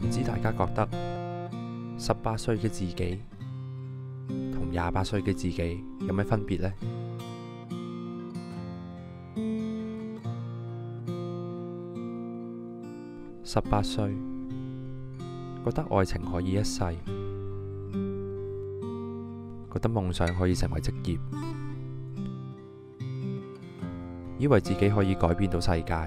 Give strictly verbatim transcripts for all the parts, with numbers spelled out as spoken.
唔知大家覺得十八歲嘅自己同廿八歲嘅自己有咩分別呢？十八歲覺得愛情可以一世，覺得夢想可以成為職業，以為自己可以改變到世界。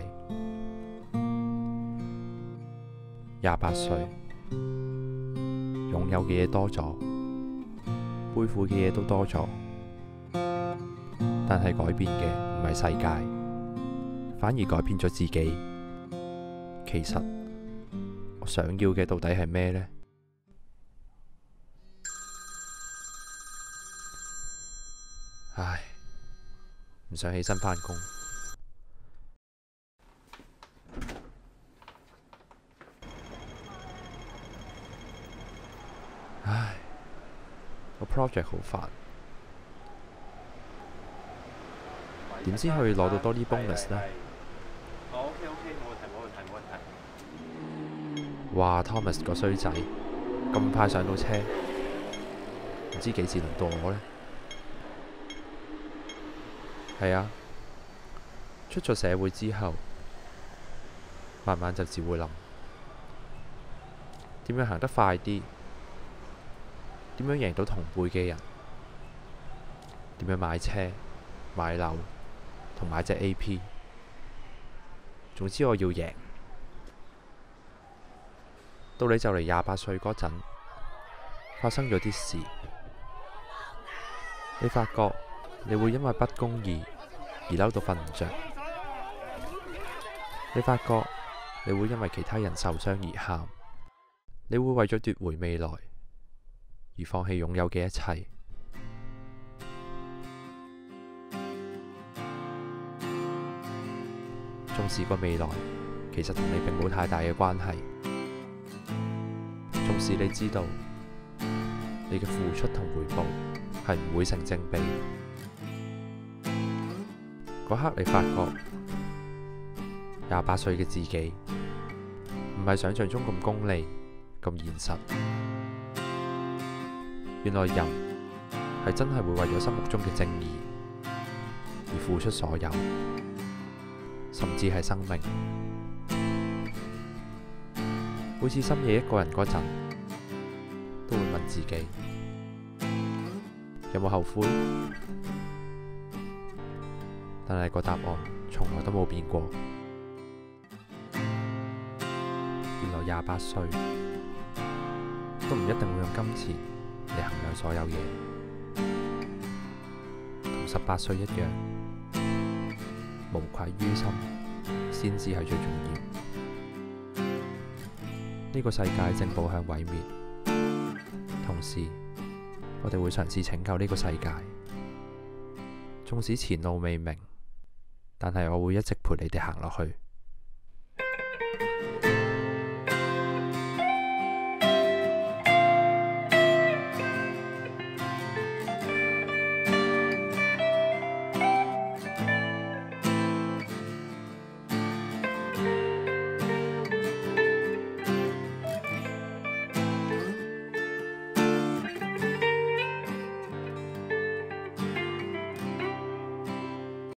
廿八歲擁有嘅嘢多咗，背負嘅嘢都多咗，但係改變嘅唔係世界，反而改變咗自己。其實我想要嘅到底係咩呢？唉，唔想起身返工。唉，個 project 好煩，點先可以攞到多啲 bonus 呢？ 哦，OK OK，冇問題冇問題冇問題。 哇 ，Thomas 個衰仔咁快上到車，唔知幾時輪到我呢？係啊，出咗社會之後，慢慢就只會諗點樣行得快啲，點樣贏到同輩嘅人，點樣買車、買樓同買隻 A P。總之我要贏。到你就嚟廿八歲嗰陣，發生咗啲事，你發覺你會因為不公義而嬲到瞓唔着，你發覺你會因為其他人受傷而喊，你會為咗奪回未來而放棄擁有嘅一切。重視個未來其實同你並冇太大嘅關係。縱使你知道你嘅付出同回報係唔會成正比，嗰刻你發覺廿八歲嘅自己唔係想象中咁功利、咁現實。原來人係真係會為咗心目中嘅正義而付出所有，甚至係生命。每次深夜一個人嗰陣，都會問自己有冇後悔，但係個答案從來都冇變過。原來廿八歲都唔一定會用金錢嚟衡量所有嘢，同十八歲一樣，無愧於心先至係最重要。呢個世界正步向毀滅，同時我哋會嘗試拯救呢個世界。縱使前路未明，但係我會一直陪你哋行落去。